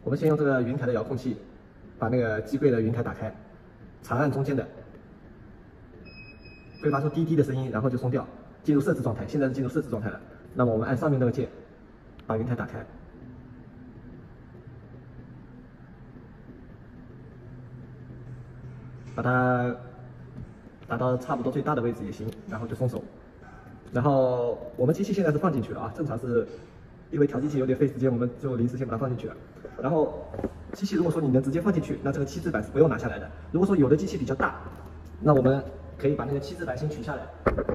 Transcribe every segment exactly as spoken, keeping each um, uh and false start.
我们先用这个云台的遥控器把那个机柜的云台打开，长按中间的，会发出滴滴的声音，然后就松掉，进入设置状态。现在是进入设置状态了。那么我们按上面那个键，把云台打开，把它打到差不多最大的位置也行，然后就松手。然后我们机器现在是放进去了啊，正常是因为调机器有点费时间，我们就临时先把它放进去了。然后机器如果说你能直接放进去，那这个七字板是不用拿下来的。如果说有的机器比较大，那我们可以把那个七字板先取下来。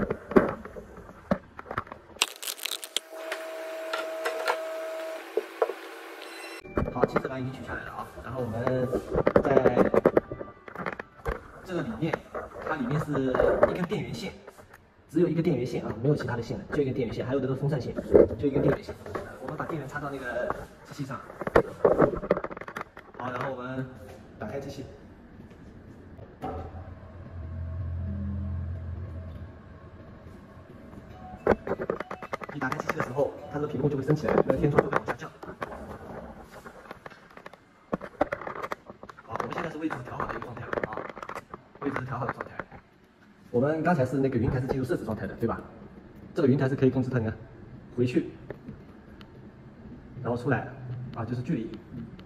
好，七字板已经取下来了啊。然后我们在这个里面，它里面是一根电源线，只有一个电源线啊，没有其他的线了，就一个电源线，还有的都是风扇线，就一根电源线。我们把电源插到那个机器上。好，然后我们打开机器。你打开机器的时候，它这个屏幕就会升起来，那个天窗就会往下降。好，我们现在是位置调好的一个状态了啊，位置是调好的状态。我们刚才是那个云台是进入设置状态的，对吧？这个云台是可以控制它的，回去，然后出来，啊，就是距离。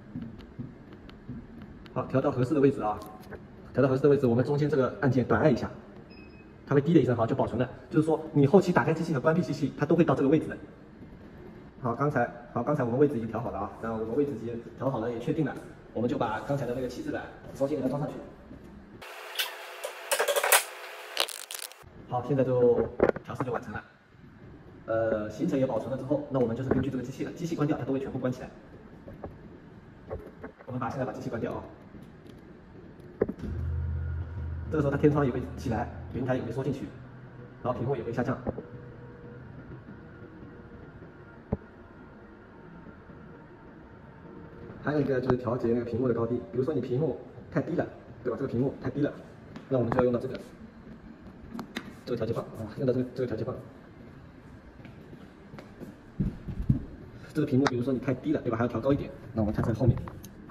好，调到合适的位置啊，调到合适的位置，我们中间这个按键短按一下，它会滴的一声，好，就保存了。就是说，你后期打开机器和关闭机器，它都会到这个位置的。好，刚才好，刚才我们位置已经调好了啊，然后我们位置已经调好了，也确定了，我们就把刚才的那个七字板重新给它装上去。好，现在就调试就完成了。呃，行程也保存了之后，那我们就是根据这个机器了，机器关掉，它都会全部关起来。我们把现在把机器关掉啊。这个时候它天窗也会起来，云台也会缩进去，然后屏幕也会下降。还有一个就是调节那个屏幕的高低，比如说你屏幕太低了，对吧？这个屏幕太低了，那我们就要用到这个这个调节棒啊，用到这个这个调节棒。这个屏幕比如说你太低了，对吧？还要调高一点，那我们看在后面。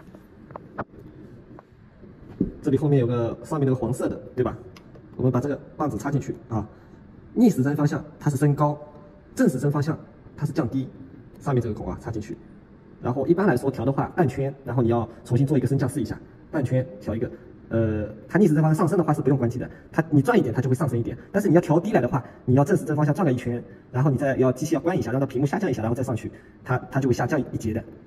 这里后面有个上面那个黄色的，对吧？我们把这个棒子插进去啊，逆时针方向它是升高，正时针方向它是降低。上面这个孔啊插进去，然后一般来说调的话半圈，然后你要重新做一个升降试一下，半圈调一个。呃，它逆时针方向上升的话是不用关机的，它你转一点它就会上升一点，但是你要调低来的话，你要正时针方向转了一圈，然后你再要机器要关一下，让它屏幕下降一下，然后再上去，它它就会下降一节的。